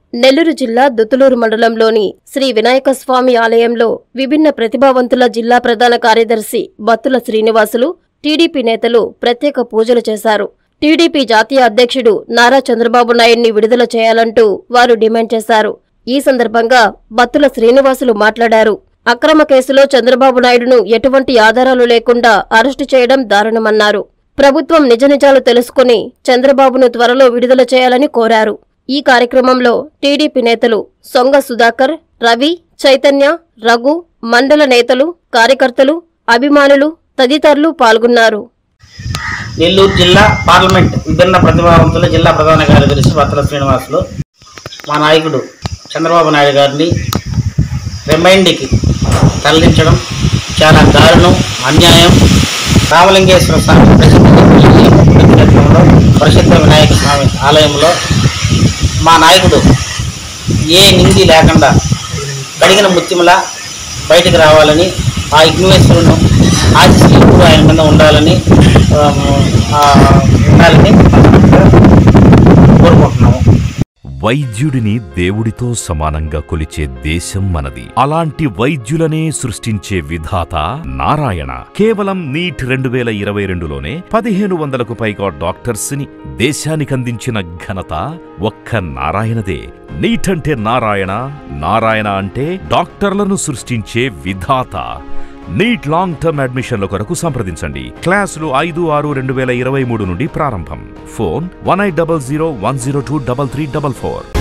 నెల్లూరు జిల్లా దుతులూరు మండలంలోని శ్రీ వినాయక స్వామి ఆలయంలో విభిన్న ప్రతిభావంతుల జిల్లా ప్రధాన కార్యదర్శి బత్తుల శ్రీనివాసులు, టీడీపీ నేతలు ప్రత్యేక పూజలు చేశారు. టీడీపీ జాతీయ అధ్యక్షుడు నారా చంద్రబాబు నాయుడిని విడుదల చేయాలంటూ వారు డిమాండ్ చేశారు. ఈ సందర్భంగా బత్తుల శ్రీనివాసులు మాట్లాడారు. అక్రమ కేసులో చంద్రబాబు నాయుడును ఎటువంటి ఆధారాలు లేకుండా అరెస్టు చేయడం దారుణమన్నారు. ప్రభుత్వం నిజనిజాలు తెలుసుకుని చంద్రబాబును త్వరలో విడుదల చేయాలని కోరారు. ఈ కార్యక్రమంలో టీడీపీ నేతలు సొంగ సుధాకర్, రవి, చైతన్య, రఘు, మండల నేతలు, కార్యకర్తలు, అభిమానులు తదితరులు పాల్గొన్నారు. నెల్లూరు జిల్లా పార్లమెంట్ విభిన్న ప్రతిభావంతుల జిల్లా ప్రధాన కార్యదర్శి బత్తుల శ్రీనివాసులు మా నాయకుడు చంద్రబాబు నాయుడు గారిని రిమైండ్కి తరలించడం చాలా దారుణం, అన్యాయం. రామలింగేశ్వర స్వామి ప్రసిద్ధ వినాయక స్వామి ఆలయంలో మా నాయకుడు ఏ నింది లేకుండా కడిగిన ముత్యంలా బయటకు రావాలని, ఆ విఘ్నేశ్వరును ఆశీస్సులు ఆయన కింద ఉండాలని కోరుకుంటున్నాము. వైద్యుడిని దేవుడితో సమానంగా కొలిచే దేశం మనది. అలాంటి వైద్యులనే సృష్టించే విధాత నారాయణ. కేవలం నీట్ 2022లోనే 1500కు పైగా డాక్టర్స్ ని దేశానికందించిన ఘనత ఒక్క నారాయణదే. నీట్ అంటే నారాయణ, నారాయణ అంటే డాక్టర్లను సృష్టించే విధాత. నీట్ లాంగ్ టర్మ్ అడ్మిషన్ల కొరకు సంప్రదించండి. క్లాసులు 5/6/2023 నుండి ప్రారంభం. ఫోన్ 1800 102 3344.